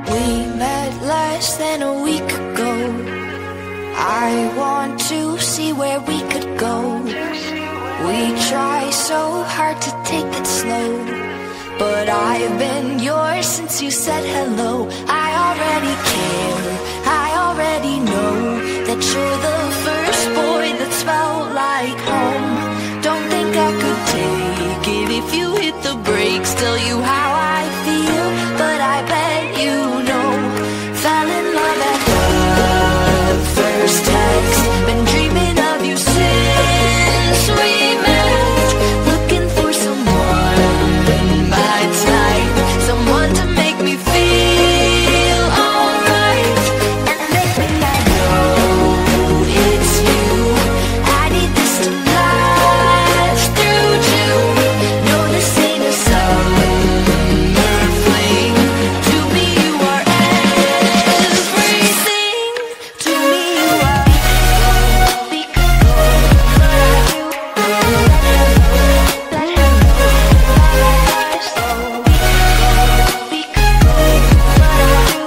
We met less than a week ago. I want to see where we could go. We try so hard to take it slow, but I've been yours since you said hello. I already care, I already know that you're the first boy that felt like home. Don't think I could take it if you hit the brakes. Tell you how I feel, but I bet you know. Fell in love at the first text. Been dreaming of you since we met. Looking for someone my type, someone to make me feel alright. And then I know it's you. I need this to last through June. No, this ain't a summer fling. To me you are everything. To me you are. We could go, but I do. Let him know our slow. We could go, but I do.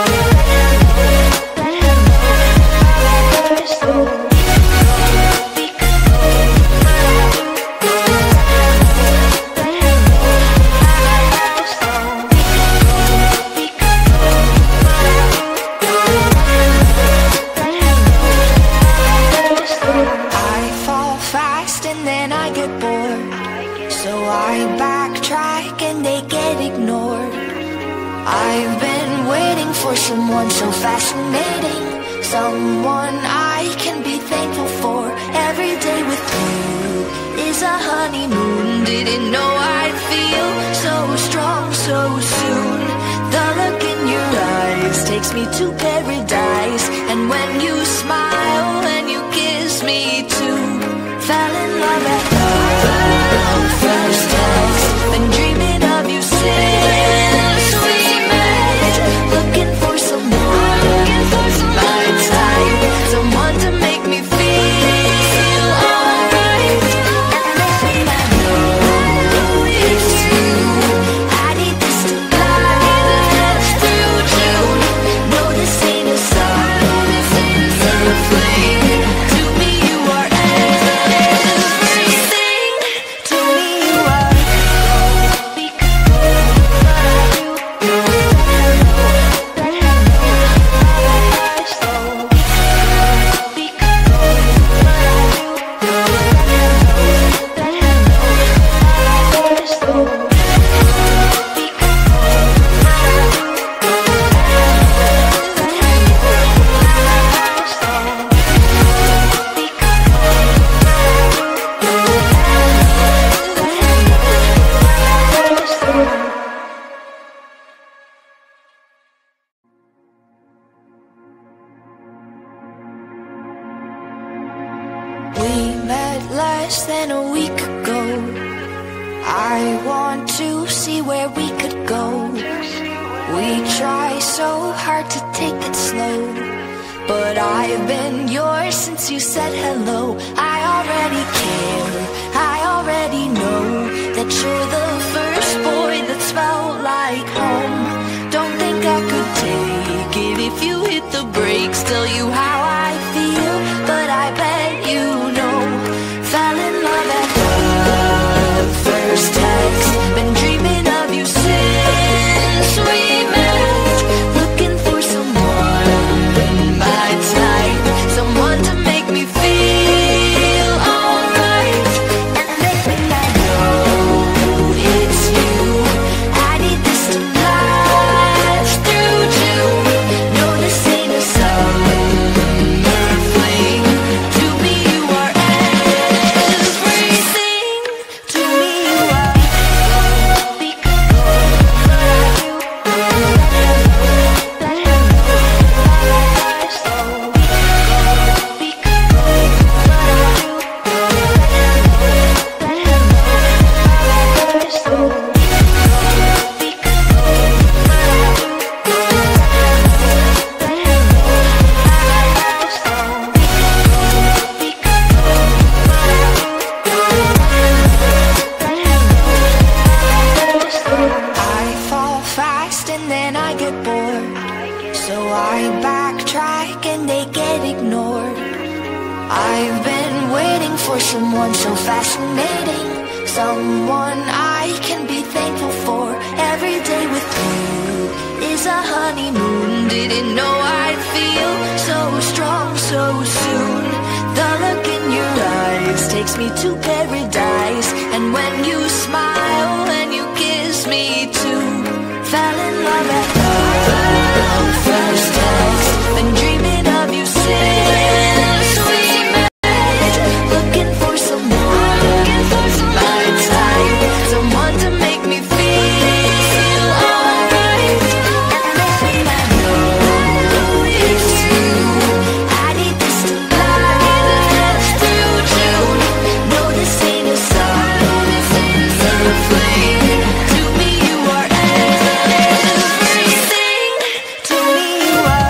Let him know our slow. We could go, but I do. Let him know our slow. We could go, but I do. Let him know our slow. I fall fast and then I get bored, so I backtrack and they get ignored. I've been waiting for someone so fascinating, someone I can be thankful for. Every day with you is a honeymoon. Didn't know I'd feel so strong so soon. The look in your eyes takes me to paradise, and when you smile and you kiss me too. Fell in love at the first text. Been dreaming of you since we met. Looking for someone my type, someone to make me feel alright. And then I know it's you. I need this to last through June. No, this ain't a summer fling. To me you are everything. To me you are. We could go, but I do. Let him know our slow. We could go, but I do. Let him know our slow. We could go, but I do. Let him know our slow. We could go, but I do. Let him know our slow. We met less than a week ago. I want to see where we could go. We try so hard to take it slow, but I've been yours since you said hello. I already care, I already know that you're the first boy that's felt like home. Don't think I could take it if you hit the brakes. Tell you how I feel, but I bet you know. Fell in love at the first text. Been dreaming of you since we met. Looking for someone my type, someone to make me feel alright. And then I know it's you. I need this to last through June. No, this ain't a summer fascinating. Someone I can be thankful for. Every day with you is a honeymoon. Didn't know I'd feel so strong so soon. The look in your eyes takes me to paradise. And when you smile and you kiss me too, fell in love at first text. Been dreaming of you since we met. Looking for someone my type, someone to make me feel alright. And then I know it's you. I need this to last through June. No, this ain't a song, this ain't a fling. To me you are everything. To me you are.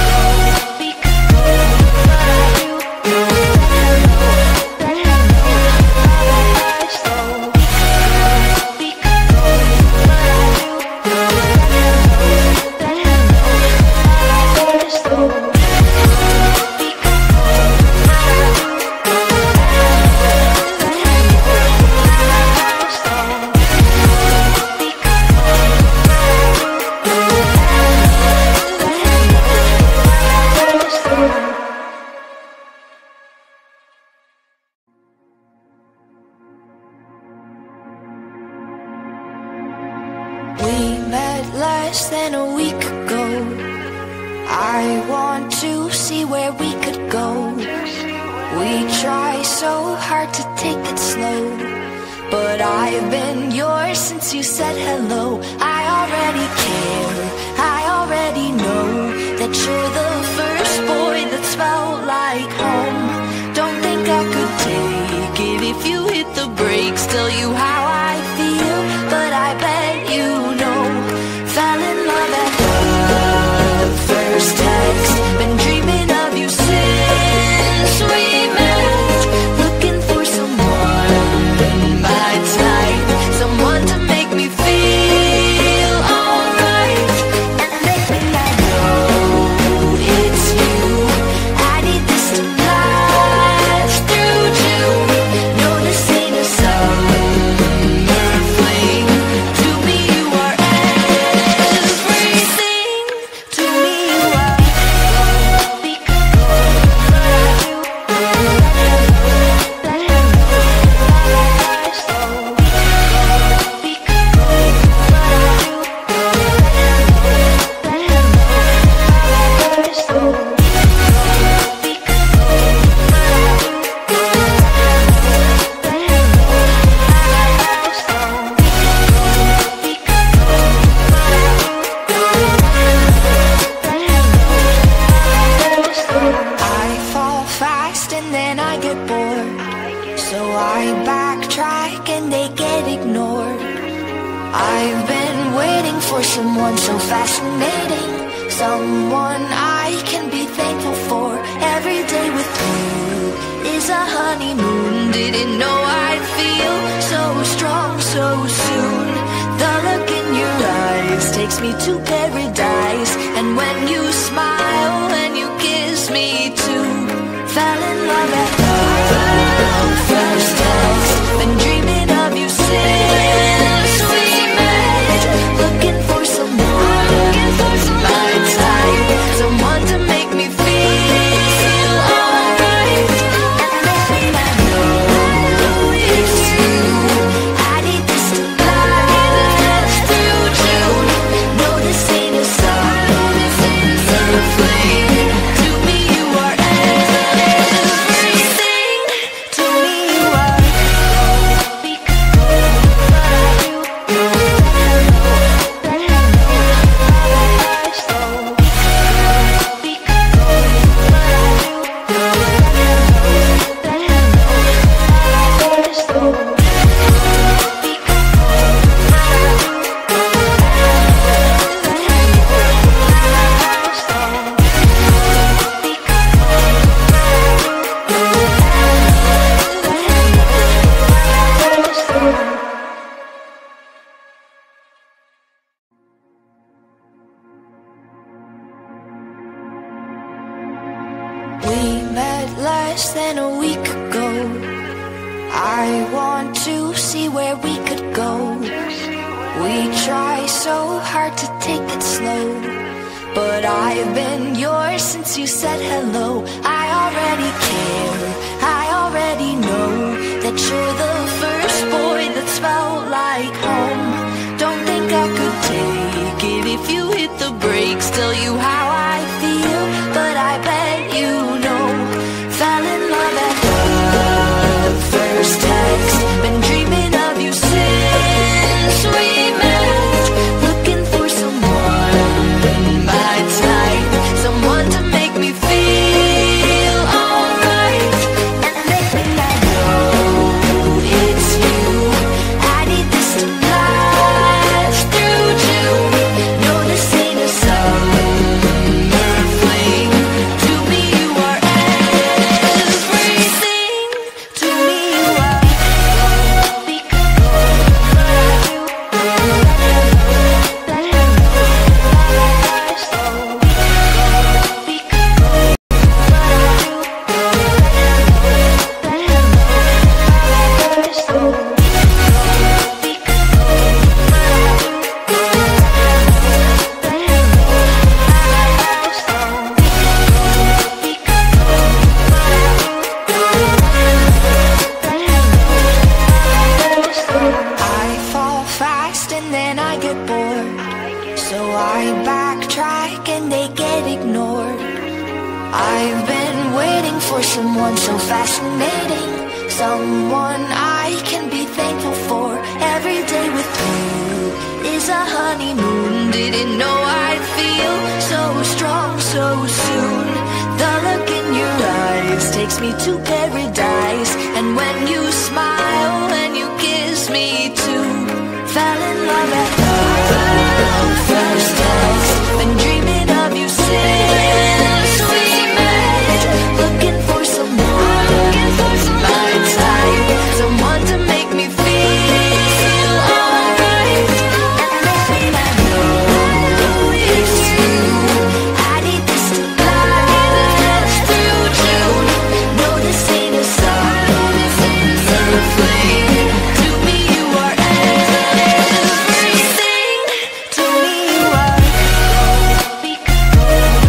We met less than a week ago. I want to see where we could go. We try so hard to take it slow, but I've been yours since you said hello. I already care, I already know that you're the first boy that's felt like home. Don't think I could take it if you hit the brakes. Tell you how I feel, but I bet you know. Fell in love at first text. Been dreaming of you since we met. Looking for someone my type, someone to make me feel alright. And then I know it's you. I need this to last through June. No, this ain't a summer fling. To me you are everything. To me you are. I fall fast and then I get bored, so I backtrack and they get ignored. I've been waiting for someone so fascinating, someone I can be thankful for. Every day with you is a honeymoon. Didn't know I'd feel so strong so soon. The look in your eyes takes me to paradise. And when you smile and you kiss me too, fell in love at first text. Been dreaming of you since we met. Looking for someone my type, someone to make me feel alright. And then I know it's you. I need this to last through June. No, this ain't a song, this ain't a fling. To me you are where we could go. We try so hard to take it slow, but I've been yours since you said hello. I already care, I already know that you're the first boy that's felt like home. Don't think I could take it if you hit the brakes. Tell you how I feel, but I bet you know. Fell in love at the first text. Been dreaming of you since we met. Looking for someone my type, someone to make me feel alright. And lately I know it's you. I need this to last through June. No, this ain't a summer fling. To me you are everything. To me you are. We could go, but we could go, I fall fast and then I get bored, so I backtrack and they get ignored. I've been waiting for someone so fascinating, someone I can be thankful for. Every day with you is a honeymoon. Didn't know I'd feel so strong so soon. The look in your eyes takes me to paradise, and when you smile and you kiss me too. Fell in love at the first text. Been dreaming of you since we met. Looking for someone my type, someone to make me feel alright. And lately I know it's you. I need this to last through June. No, this ain't a summer fling. To me you are everything. To me you are. We could go,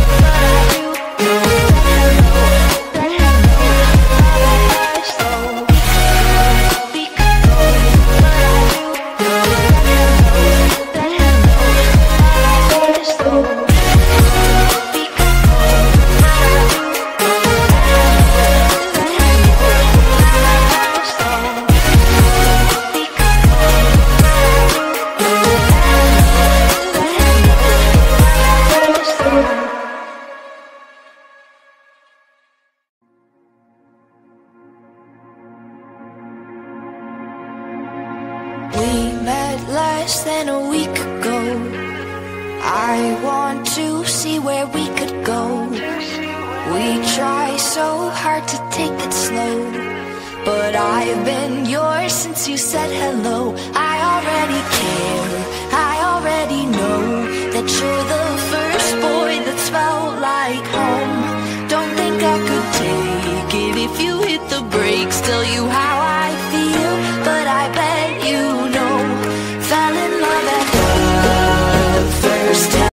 we met less than a week ago. I want to see where we could go. We try so hard to take it slow, but I've been yours since you said hello. I already care, I already know that you're the first boy that's felt like home. Don't think I could take it if you hit the brakes. Tell you how I feel, but I bet you know. Fell in love at the first time.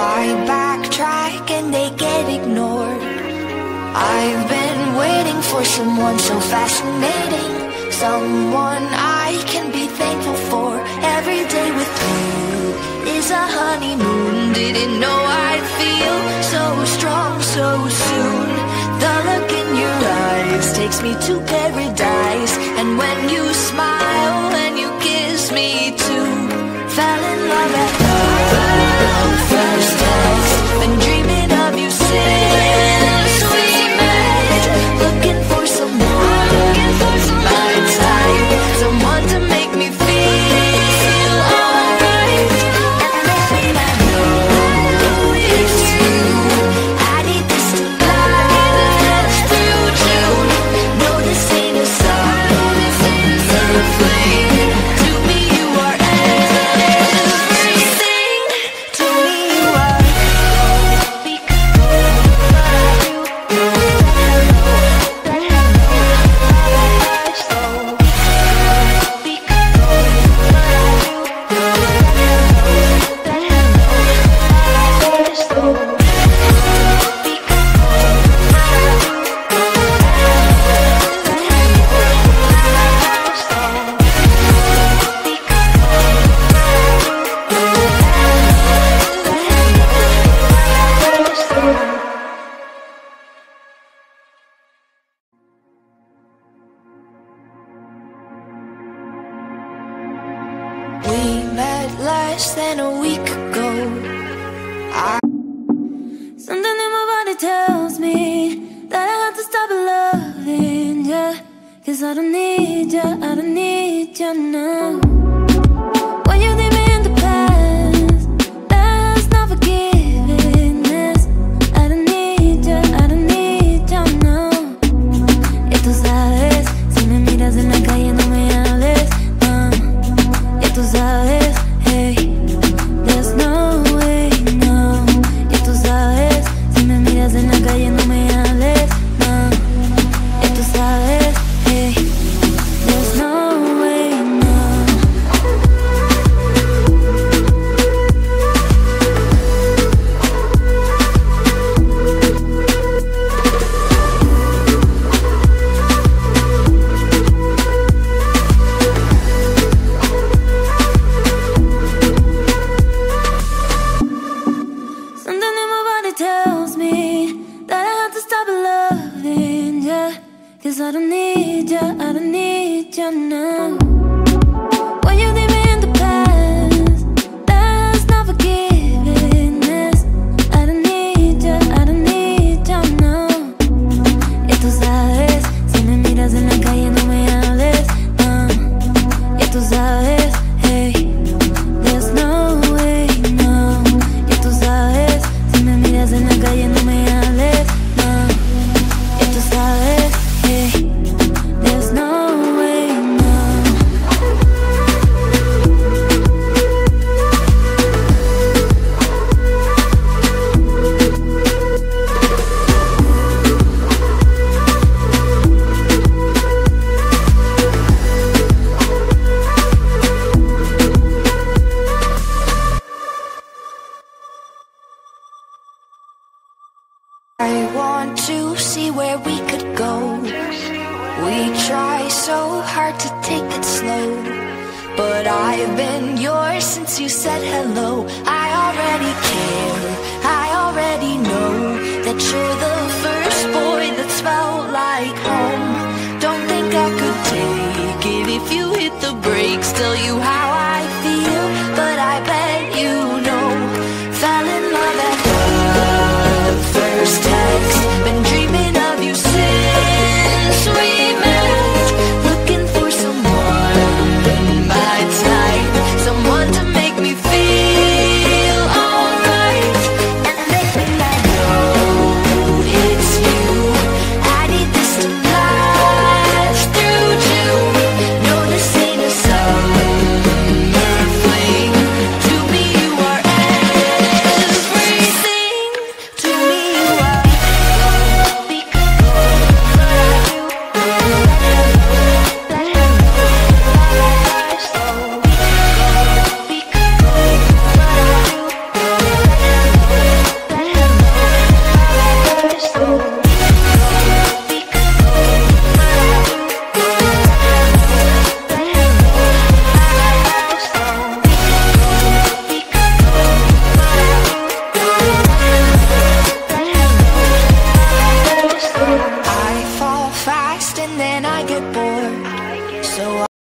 I backtrack and they get ignored. I've been waiting for someone so fascinating, someone I can be thankful for. Every day with you is a honeymoon. Didn't know I'd feel so strong so soon. The look in your eyes takes me to paradise, and when you smile and you kiss me too, fell in love at first text. Been dreaming of you since we met, looking for someone my type, someone to make me feel alright. And I know it's you. I need this to last through June. No, this ain't a song, it's a fling. To me you are everything. To me you are. We could go, but you know that hello slow. We could go, but you know that hello slow. We could We met less than a week ago. Something in my body tells me that I have to stop loving ya, 'cause I don't need ya, I don't need ya now. When you leave me in the past, that's not forgiveness. I don't need ya, I don't need ya now. Y tú sabes, si me miras en la calle no me hables, no. Y tú sabes, hey, there's no way, no. Y tú sabes, si me miras en la calle no me hables, no. Y tú sabes, hey, there's no way, no. Something in my body tells me that I have to stop loving ya, 'cause I don't need ya, I don't need ya now. When you leave me in the past, that's not forgiveness. I don't need ya, I don't need ya now. Y tú sabes, si me miras en la calle no me hables, no. Y tú sabes, hey, there's no way, no. Y tú sabes, si me miras en la calle no me hables, no. Y tú sabes, hey, there's no way, no. I want to see where we could go. We try so hard to take it slow, but I've been yours since you said hello. I already